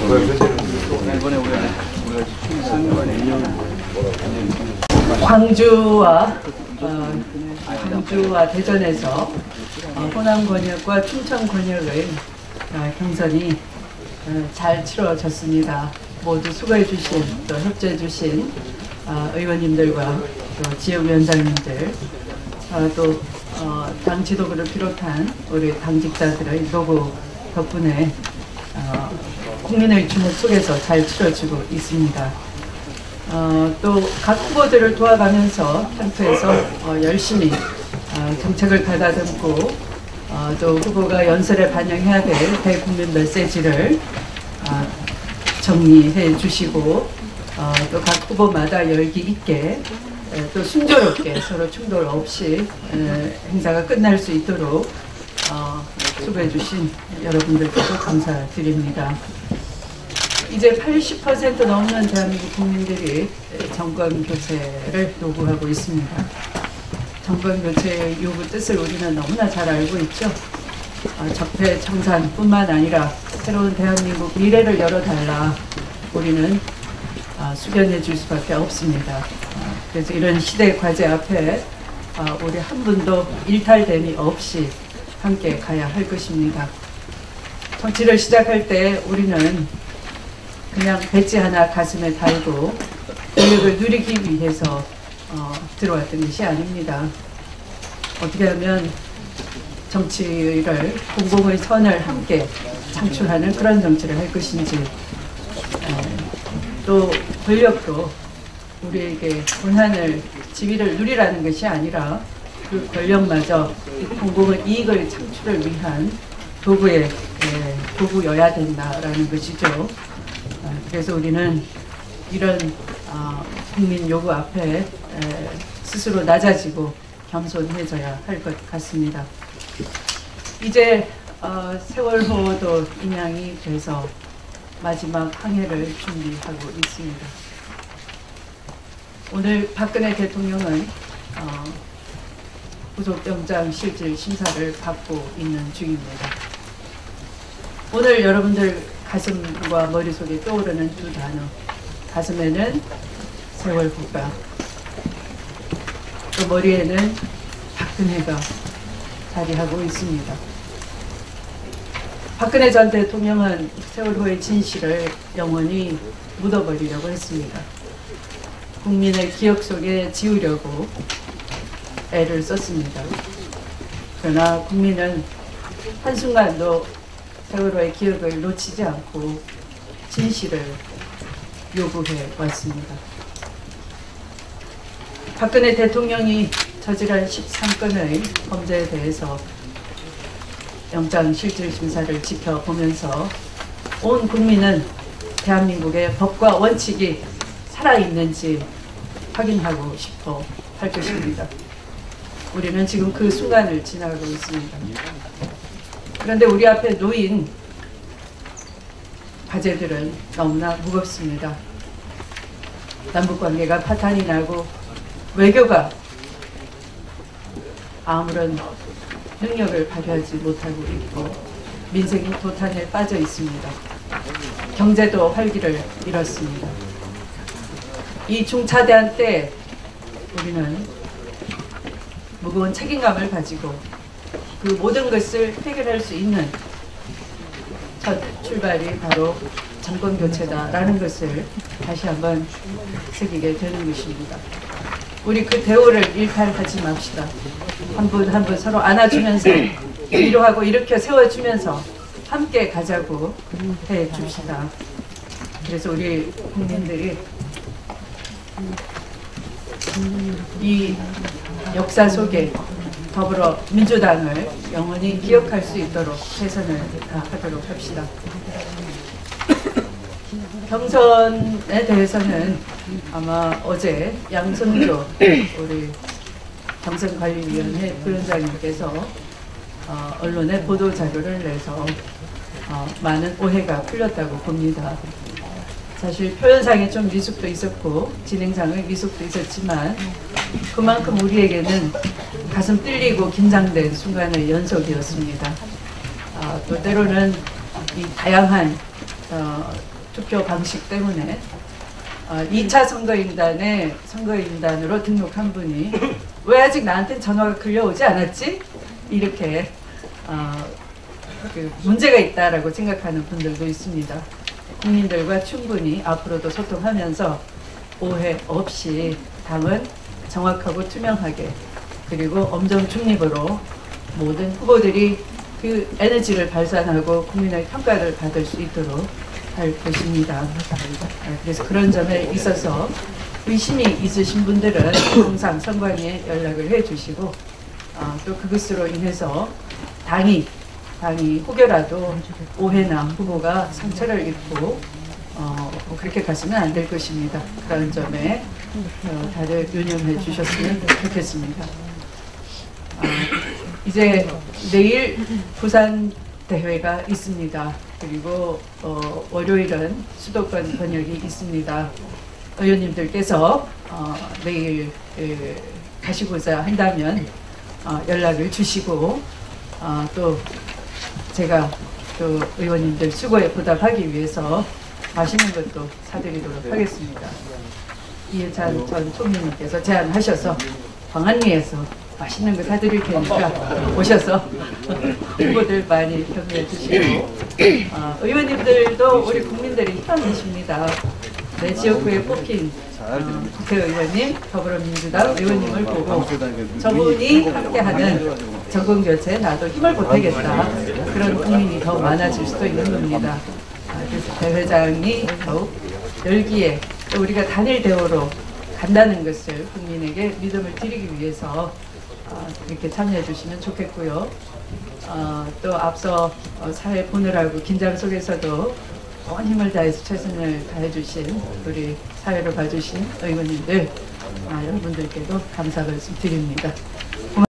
광주와 대전에서 호남 권역과 춘천 권역의 경선이 잘 치러졌습니다. 모두 수고해 주신, 또 협조해 주신 의원님들과 또 지역위원장님들, 또 당 지도부를 비롯한 우리 당직자들의 노고 덕분에 국민의 주목 속에서 잘 치러지고 있습니다. 또 각 후보들을 도와가면서 캠프에서 열심히 정책을 가다듬고 또 후보가 연설에 반영해야 될 대국민 메시지를 정리해 주시고 또 각 후보마다 열기 있게 또 순조롭게 서로 충돌 없이 행사가 끝날 수 있도록 수고해 주신 여러분들께도 감사드립니다. 이제 80% 넘는 대한민국 국민들이 정권 교체를 요구하고 있습니다. 정권 교체의 요구 뜻을 우리는 너무나 잘 알고 있죠. 적폐청산뿐만 아니라 새로운 대한민국 미래를 열어달라 우리는 수견해 줄 수밖에 없습니다. 그래서 이런 시대 과제 앞에 우리 한 분도 일탈됨이 없이 함께 가야 할 것입니다. 정치를 시작할 때 우리는 그냥 배지 하나 가슴에 달고 권력을 누리기 위해서 들어왔던 것이 아닙니다. 어떻게 하면 정치를, 공공의 선을 함께 창출하는 그런 정치를 할 것인지, 또 권력도 우리에게 권한을, 지위를 누리라는 것이 아니라 그 권력마저 공공의 이익을 창출을 위한 도구여야 된다라는 것이죠. 그래서 우리는 이런 국민 요구 앞에 스스로 낮아지고 겸손해져야 할 것 같습니다. 이제 세월호도 인양이 돼서 마지막 항해를 준비하고 있습니다. 오늘 박근혜 대통령은 구속영장 실질 심사를 받고 있는 중입니다. 오늘 여러분들 가슴과 머릿속에 떠오르는 두 단어, 가슴에는 세월호가, 또 머리에는 박근혜가 자리하고 있습니다. 박근혜 전 대통령은 세월호의 진실을 영원히 묻어버리려고 했습니다. 국민의 기억 속에 지우려고 애를 썼습니다. 그러나 국민은 한순간도 세월호의 기억을 놓치지 않고 진실을 요구해 왔습니다. 박근혜 대통령이 저지른 13건의 범죄에 대해서 영장 실질 심사를 지켜보면서 온 국민은 대한민국의 법과 원칙이 살아있는지 확인하고 싶어 할 것입니다. 우리는 지금 그 순간을 지나가고 있습니다. 그런데 우리 앞에 놓인 과제들은 너무나 무겁습니다. 남북관계가 파탄이 나고 외교가 아무런 능력을 발휘하지 못하고 있고 민생이 도탄에 빠져 있습니다. 경제도 활기를 잃었습니다. 이 중차대한 때 우리는 무거운 책임감을 가지고 그 모든 것을 해결할 수 있는 첫 출발이 바로 정권교체다라는 것을 다시 한번 새기게 되는 것입니다. 우리 그 대우를 일탈하지 맙시다. 한 분 한 분 서로 안아주면서 위로하고 일으켜 세워주면서 함께 가자고 해 줍시다. 그래서 우리 국민들이 이 역사 속에 더불어민주당을 영원히 기억할 수 있도록 최선을 다하도록 합시다. 경선에 대해서는 아마 어제 양승조 우리 경선관리위원회 부위원장님께서 언론에 보도자료를 내서 많은 오해가 풀렸다고 봅니다. 사실 표현상에 좀 미숙도 있었고 진행상의 미숙도 있었지만 그만큼 우리에게는 가슴 뚫리고 긴장된 순간의 연속이었습니다. 또 때로는 이 다양한 투표 방식 때문에 2차 선거인단으로 등록한 분이 왜 아직 나한테 전화가 걸려오지 않았지? 이렇게 그 문제가 있다라고 생각하는 분들도 있습니다. 국민들과 충분히 앞으로도 소통하면서 오해 없이 당은 정확하고 투명하게 그리고 엄정 중립으로 모든 후보들이 그 에너지를 발산하고 국민의 평가를 받을 수 있도록 할 것입니다. 그래서 그런 점에 있어서 의심이 있으신 분들은 항상 선관위에 연락을 해주시고 또 그것으로 인해서 당이 혹여라도 오해나 후보가 상처를 입고 그렇게 가시면 안 될 것입니다. 그런 점에 다들 유념해 주셨으면 좋겠습니다. 이제 내일 부산 대회가 있습니다. 그리고 월요일은 수도권 번역이 있습니다. 의원님들께서 내일 가시고자 한다면 연락을 주시고 또 제가 또 의원님들 수고에 보답하기 위해서 맛있는 것도 사드리도록 하겠습니다. 이해찬 전 총리님께서 제안하셔서 광안리에서 맛있는 거 사드릴 테니까 오셔서 후보들 많이 격려해 주시고 의원님들도 우리 국민들이 희망 되십니다. 내 지역구에 뽑힌 국회의원님, 더불어민주당 의원님을 보고 저분이 함께하는 정권교체 나도 힘을 보태겠다. 그런 국민이 더 많아질 수도 있는 겁니다. 그래서 대회장이 더욱 열기에 또 우리가 단일 대우로 간다는 것을 국민에게 믿음을 드리기 위해서 이렇게 참여해 주시면 좋겠고요. 또 앞서 사회 보느라고 긴장 속에서도 온 힘을 다해서 최선을 다해 주신 우리 사회를 봐주신 의원님들 여러분들께도 감사 말씀 드립니다.